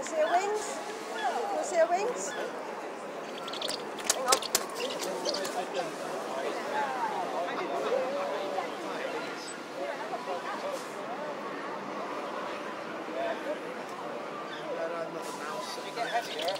see her wings? Can you see her wings? Hang on. You get heavier.